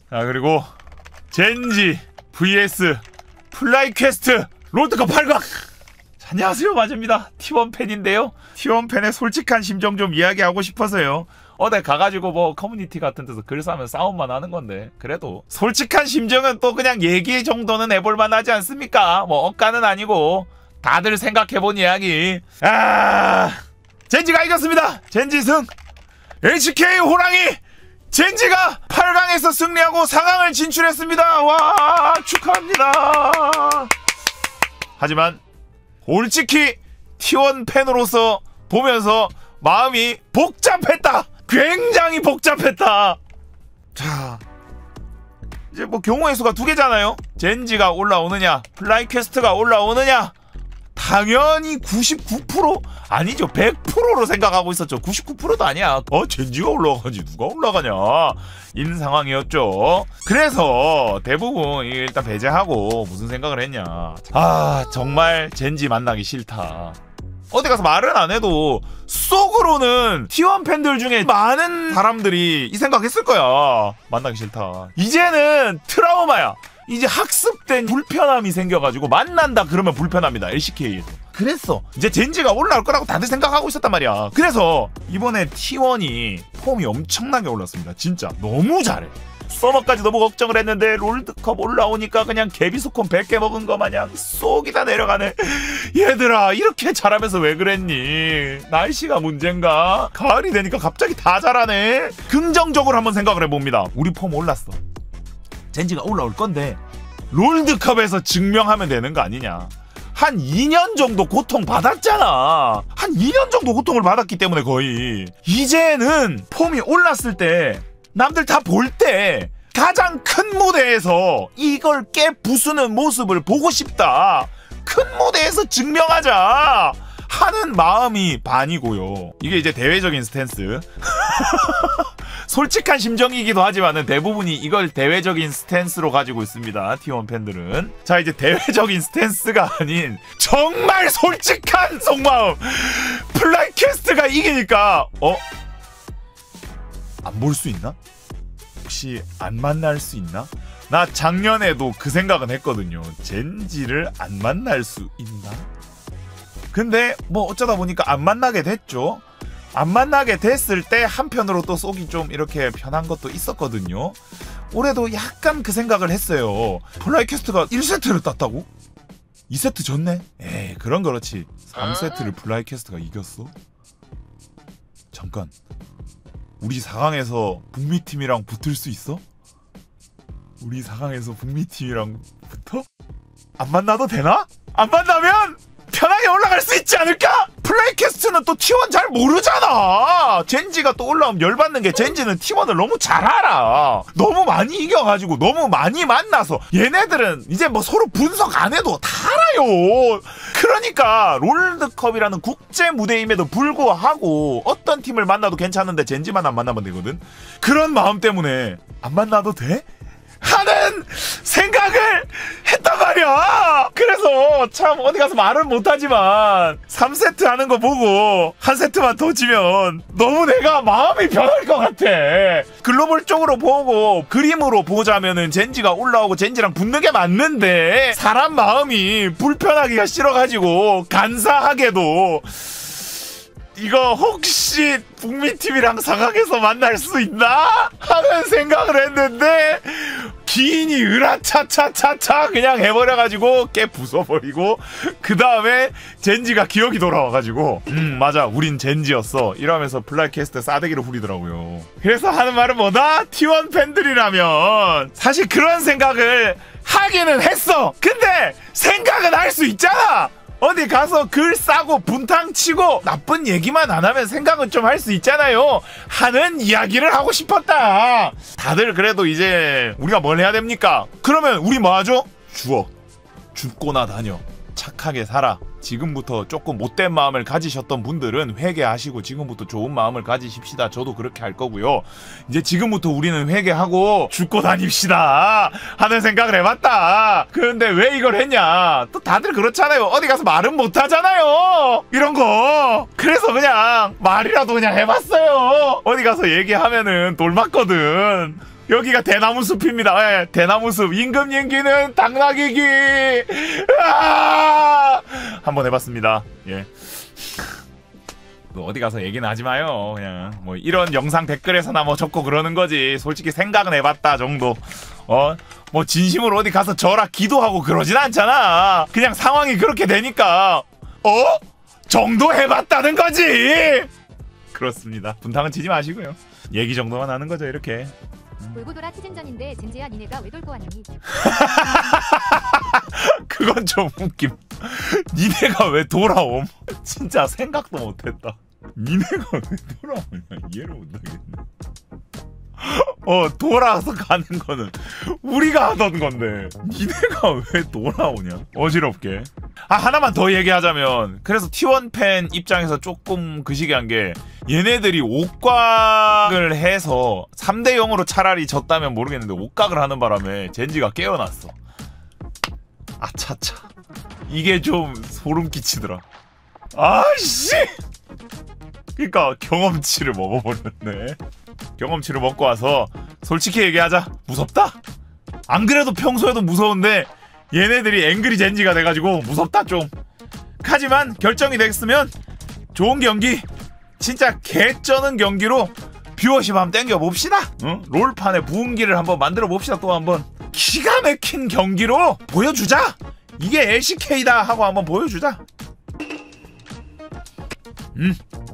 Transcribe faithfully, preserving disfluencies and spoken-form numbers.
자, 그리고 젠지 vs 플라이 퀘스트 롤드컵 팔 강. 안녕하세요, 마즈입니다. 티원 팬인데요, 티원 팬의 솔직한 심정 좀 이야기하고 싶어서요. 어디 가가지고 뭐 커뮤니티 같은 데서 글 싸면 싸움만 하는 건데, 그래도 솔직한 심정은 또 그냥 얘기 정도는 해볼만 하지 않습니까? 뭐 억까는 아니고 다들 생각해본 이야기. 아, 젠지가 이겼습니다. 젠지 승. 에이치케이 호랑이 젠지가 팔 강에서 승리하고 사 강을 진출했습니다. 와, 축하합니다. 하지만 솔직히 티원 팬으로서 보면서 마음이 복잡했다. 굉장히 복잡했다. 자, 이제 뭐 경우의 수가 두 개잖아요. 젠지가 올라오느냐, 플라이 퀘스트가 올라오느냐. 당연히 구십구 퍼센트 아니죠, 백 퍼센트로 생각하고 있었죠. 구십구 퍼센트도 아니야. 어, 젠지가 올라가지 누가 올라가냐 인 상황이었죠. 그래서 대부분 일단 배제하고 무슨 생각을 했냐, 아 정말 젠지 만나기 싫다. 어디 가서 말은 안 해도 속으로는 티원 팬들 중에 많은 사람들이 이 생각했을 거야. 만나기 싫다. 이제는 트라우마야. 이제 학습된 불편함이 생겨가지고 만난다 그러면 불편합니다. 엘씨케이에서 그랬어. 이제 젠지가 올라올 거라고 다들 생각하고 있었단 말이야. 그래서 이번에 티원이 폼이 엄청나게 올랐습니다. 진짜 너무 잘해. 서머까지 너무 걱정을 했는데 롤드컵 올라오니까 그냥 개비스콘 백 개 먹은 거 마냥 쏙이 다 내려가네. 얘들아, 이렇게 잘하면서 왜 그랬니? 날씨가 문제인가? 가을이 되니까 갑자기 다 잘하네. 긍정적으로 한번 생각을 해봅니다. 우리 폼 올랐어. 젠지가 올라올 건데 롤드컵에서 증명하면 되는 거 아니냐. 한 이 년 정도 고통 받았잖아. 한 이 년 정도 고통을 받았기 때문에 거의 이제는 폼이 올랐을 때, 남들 다 볼 때 가장 큰 무대에서 이걸 깨 부수는 모습을 보고 싶다. 큰 무대에서 증명하자 하는 마음이 반이고요. 이게 이제 대외적인 스탠스. 솔직한 심정이기도 하지만은 대부분이 이걸 대외적인 스탠스로 가지고 있습니다. 티원 팬들은. 자, 이제 대외적인 스탠스가 아닌 정말 솔직한 속마음. 플라이 퀘스트가 이기니까 어? 안 볼 수 있나? 혹시 안 만날 수 있나? 나 작년에도 그 생각은 했거든요. 젠지를 안 만날 수 있나? 근데 뭐 어쩌다 보니까 안 만나게 됐죠. 안 만나게 됐을 때 한편으로 또 속이 좀 이렇게 편한 것도 있었거든요. 올해도 약간 그 생각을 했어요. 플라이 퀘스트가 일 세트를 땄다고? 이 세트 졌네? 에이, 그런 그렇지. 삼 세트를 플라이 퀘스트가 이겼어? 잠깐, 우리 사 강에서 북미팀이랑 붙을 수 있어? 우리 사 강에서 북미팀이랑 붙어? 안 만나도 되나? 안 만나면 편하게 올라갈 수 있지 않을까? 플라이 퀘스트는 또 티원 잘 모르잖아. 젠지가 또 올라오면 열받는 게, 젠지는 티원을 너무 잘 알아. 너무 많이 이겨가지고 너무 많이 만나서 얘네들은 이제 뭐 서로 분석 안 해도 다 알아요. 그러니까 롤드컵이라는 국제 무대임에도 불구하고 어떤 팀을 만나도 괜찮은데 젠지만 안 만나면 되거든. 그런 마음 때문에 안 만나도 돼? 하는 생각을 했단 말이야. 그래서 참 어디 가서 말은 못하지만 삼 세트 하는 거 보고 한 세트만 더 지면 너무 내가 마음이 변할 것 같아. 글로벌적으로 보고 그림으로 보자면은 젠지가 올라오고 젠지랑 붙는 게 맞는데 사람 마음이 불편하기가 싫어가지고 간사하게도 이거 혹시 북미팀이랑 사 강에서 만날 수 있나? 하는 생각을 했는데 기인이 으라차차차차 그냥 해버려가지고 깨 부숴버리고, 그 다음에 젠지가 기억이 돌아와가지고 음 맞아, 우린 젠지였어 이러면서 플라이 퀘스트 싸대기로 후리더라고요. 그래서 하는 말은 뭐다? 티원 팬들이라면 사실 그런 생각을 하기는 했어. 근데 생각은 할 수 있잖아. 어디 가서 글 싸고 분탕 치고 나쁜 얘기만 안 하면 생각은 좀 할 수 있잖아요 하는 이야기를 하고 싶었다. 다들 그래도 이제 우리가 뭘 해야 됩니까? 그러면 우리 뭐 하죠? 주워. 죽고나 다녀. 착하게 살아. 지금부터 조금 못된 마음을 가지셨던 분들은 회개하시고 지금부터 좋은 마음을 가지십시다. 저도 그렇게 할 거고요. 이제 지금부터 우리는 회개하고 죽고 다닙시다 하는 생각을 해봤다. 그런데 왜 이걸 했냐, 또 다들 그렇잖아요. 어디 가서 말은 못하잖아요 이런 거. 그래서 그냥 말이라도 그냥 해봤어요. 어디 가서 얘기하면은 돌 맞거든. 여기가 대나무 숲입니다. 예, 대나무 숲. 임금 연기는 당나귀기. 아! 한번 해봤습니다. 예. 어디 가서 얘기는 하지 마요. 그냥 뭐 이런 영상 댓글에서나 뭐 적고 그러는 거지. 솔직히 생각은 해봤다 정도. 어? 뭐 진심으로 어디 가서 저라 기도하고 그러진 않잖아. 그냥 상황이 그렇게 되니까 어? 정도 해봤다는 거지. 그렇습니다. 분탕은 치지 마시고요. 얘기 정도만 하는 거죠 이렇게. 돌고 돌아 티즌전인데 젠지야 니네가 왜 돌고 왔니? 그건 좀 웃김. 니네가 왜 돌아옴? 진짜 생각도 못했다. 니네가 왜 돌아오냐 이해를 못하겠네. 어 돌아서 가는 거는 우리가 하던 건데 니네가 왜 돌아오냐 어지럽게. 아 하나만 더 얘기하자면 그래서 티 원 팬 입장에서 조금 그시기한 게 얘네들이 옥각을 해서 삼 대 영으로 차라리 졌다면 모르겠는데 옥각을 하는 바람에 젠지가 깨어났어. 아차차 이게 좀 소름 끼치더라. 아씨 그니까 경험치를 먹어버렸네. 경험치를 먹고 와서 솔직히 얘기하자. 무섭다. 안 그래도 평소에도 무서운데 얘네들이 앵그리 젠지가 돼가지고 무섭다 좀. 하지만 결정이 됐으면 좋은 경기 진짜 개쩌는 경기로 뷰어십 한번 땡겨봅시다. 응? 롤판에 부흥기를 한번 만들어봅시다. 또 한번 기가 막힌 경기로 보여주자. 이게 엘씨케이다 하고 한번 보여주자. 음.